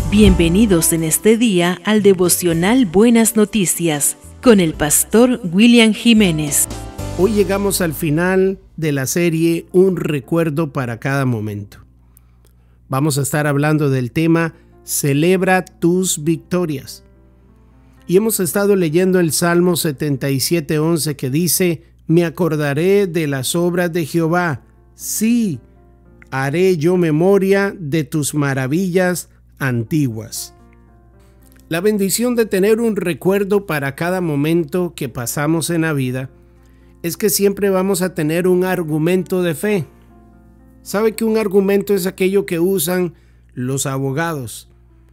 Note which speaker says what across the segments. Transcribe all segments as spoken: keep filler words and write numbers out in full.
Speaker 1: Bienvenidos en este día al devocional Buenas Noticias con el pastor William Jiménez.
Speaker 2: Hoy llegamos al final de la serie Un recuerdo para cada momento. Vamos a estar hablando del tema Celebra tus victorias. Y hemos estado leyendo el Salmo setenta y siete, once que dice: Me acordaré de las obras de Jehová, sí, haré yo memoria de tus maravillas antiguas. La bendición de tener un recuerdo para cada momento que pasamos en la vida es que siempre vamos a tener un argumento de fe. ¿Sabe que un argumento es aquello que usan los abogados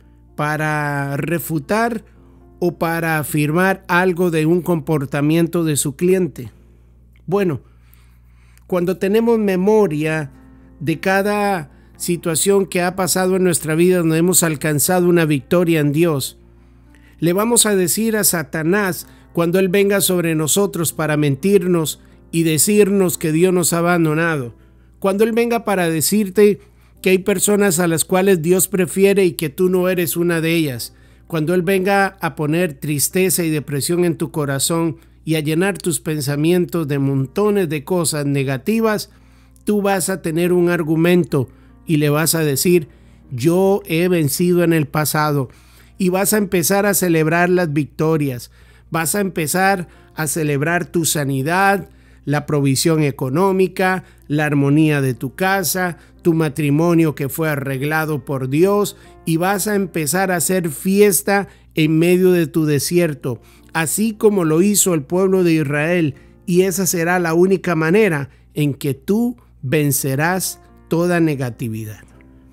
Speaker 2: para refutar o para afirmar algo de un comportamiento de su cliente? Bueno, cuando tenemos memoria de cada situación que ha pasado en nuestra vida donde hemos alcanzado una victoria en Dios, le vamos a decir a Satanás cuando él venga sobre nosotros para mentirnos y decirnos que Dios nos ha abandonado, cuando él venga para decirte que hay personas a las cuales Dios prefiere y que tú no eres una de ellas, cuando él venga a poner tristeza y depresión en tu corazón y a llenar tus pensamientos de montones de cosas negativas, tú vas a tener un argumento y le vas a decir: yo he vencido en el pasado, y vas a empezar a celebrar las victorias, vas a empezar a celebrar tu sanidad, la provisión económica, la armonía de tu casa, tu matrimonio que fue arreglado por Dios, y vas a empezar a hacer fiesta en medio de tu desierto, así como lo hizo el pueblo de Israel, y esa será la única manera en que tú vencerás toda negatividad.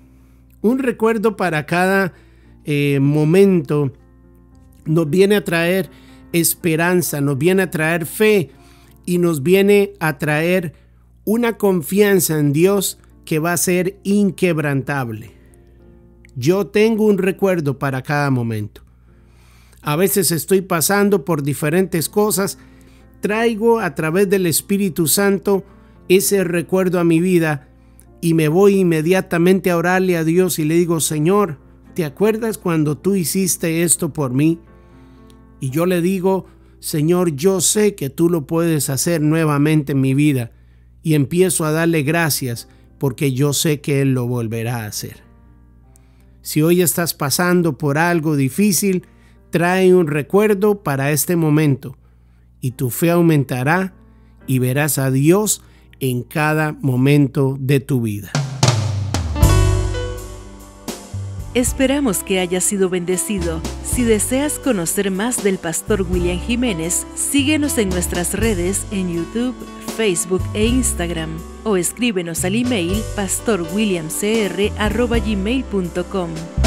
Speaker 2: Un recuerdo para cada eh, momento nos viene a traer esperanza, nos viene a traer fe y nos viene a traer una confianza en Dios que va a ser inquebrantable. Yo tengo un recuerdo para cada momento. A veces estoy pasando por diferentes cosas, traigo a través del Espíritu Santo ese recuerdo a mi vida y me voy inmediatamente a orarle a Dios y le digo: Señor, ¿te acuerdas cuando tú hiciste esto por mí? Y yo le digo: Señor, yo sé que tú lo puedes hacer nuevamente en mi vida, y empiezo a darle gracias porque yo sé que Él lo volverá a hacer. Si hoy estás pasando por algo difícil, trae un recuerdo para este momento y tu fe aumentará y verás a Dios en cada momento de tu vida.
Speaker 1: Esperamos que hayas sido bendecido. Si deseas conocer más del pastor William Jiménez, síguenos en nuestras redes en YouTube, Facebook e Instagram, o escríbenos al email pastor william c r arroba gmail punto com.